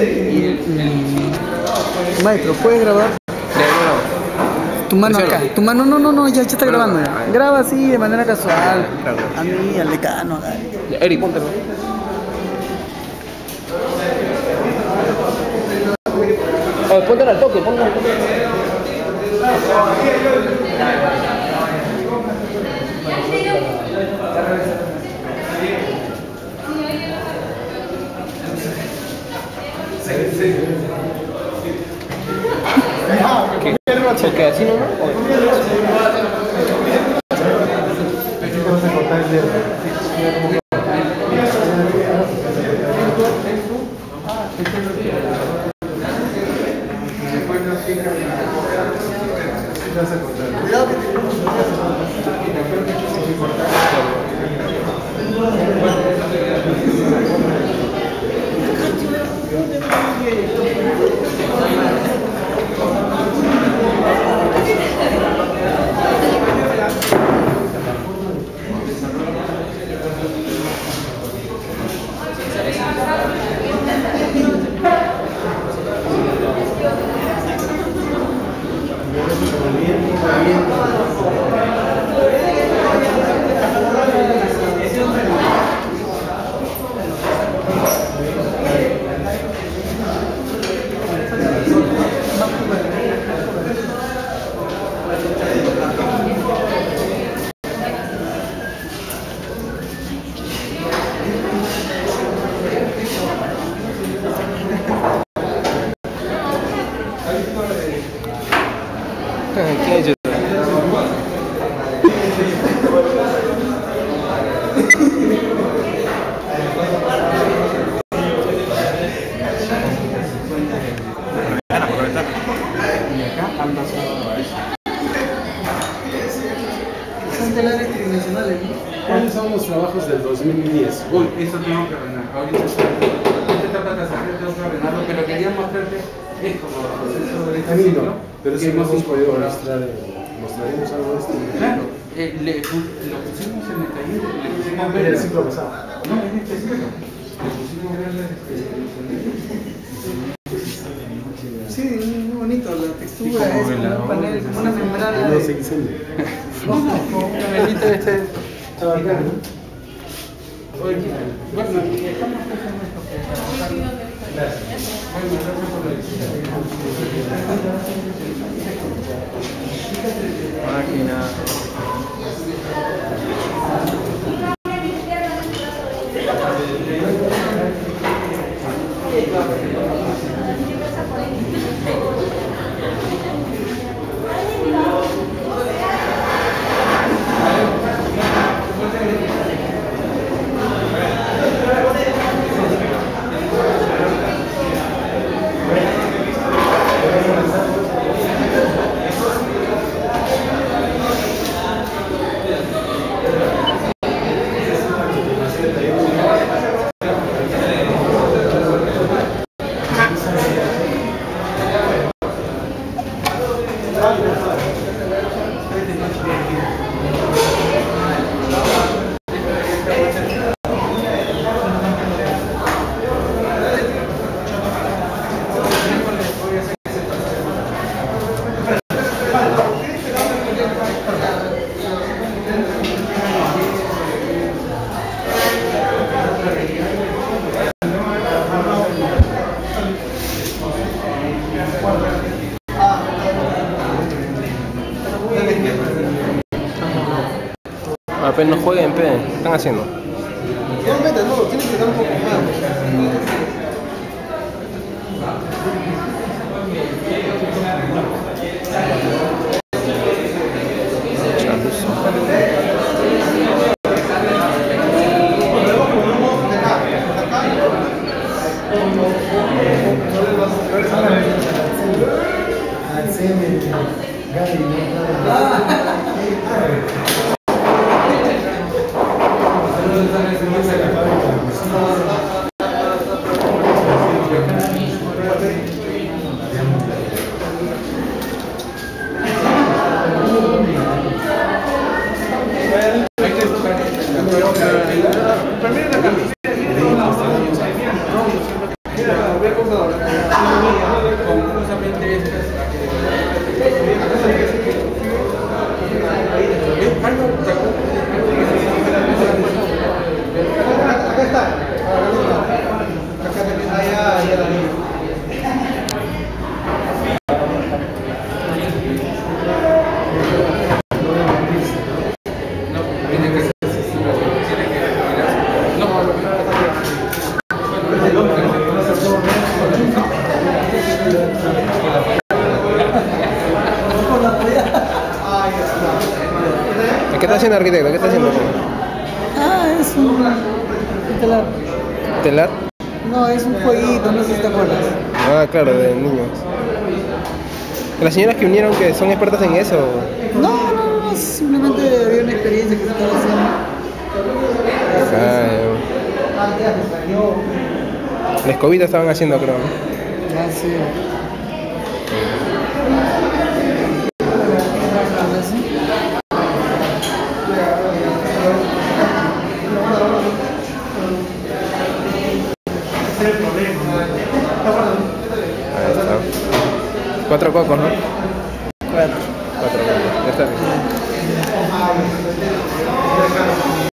Maestro, ¿puedes grabar? Tu mano acá, tu mano, no, ya está grabando ya. Graba así de manera casual. A mí, al decano. Eric, póntelo. Póntelo al toque, póntelo al toque. ¿Qué? ¿Así no? ¿Cuáles son los trabajos del 2010? Uy, eso tengo que ordenar. Ahorita esta etapa de pasaje tengo que ordenarlo, pero quería mostrarte esto como proceso de camino. Pero si no hemos podido mostrar, mostraremos algo de esto. Claro, lo pusimos en el taller, le pusimos ver el ciclo pasado. No, en este ciclo. Le pusimos verlas Sí, muy bonito, la textura es como un panel, como una membrana. No se incendia. Como un panelito este. Estaba acá, ¿no? Bueno, y estamos haciendo esto. Gracias. Bueno, gracias por la visita. Máquina. Apenas no jueguen, ¿qué están haciendo? Realmente no, tienes que dar un poco más. propia computadora. Con justamente estas. Acá está. Allá la vi. ¿Qué está haciendo, arquitecto? ¿Qué está haciendo? Ah, es un telar. ¿Telar? No, es un jueguito, no sé si te acuerdas. Ah, claro, de niños. Las señoras que unieron que son expertas en eso. No, simplemente había una experiencia que se estaba haciendo. La escobita estaban haciendo, creo. Ah, sí. Ahí está. 4 cocos, ¿no? 4. 4 cocos. Ya está bien.